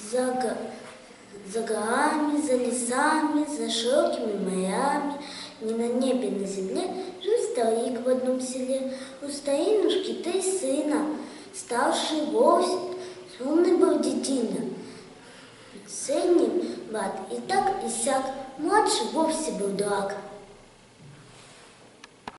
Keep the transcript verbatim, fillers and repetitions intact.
За, го... за горами, за лесами, за широкими морями, ни на небе, ни на земле жил старик в одном селе. У старинушки три сына, старший вовсе умный был детина, средний брат и так и сяк, младший вовсе был дурак.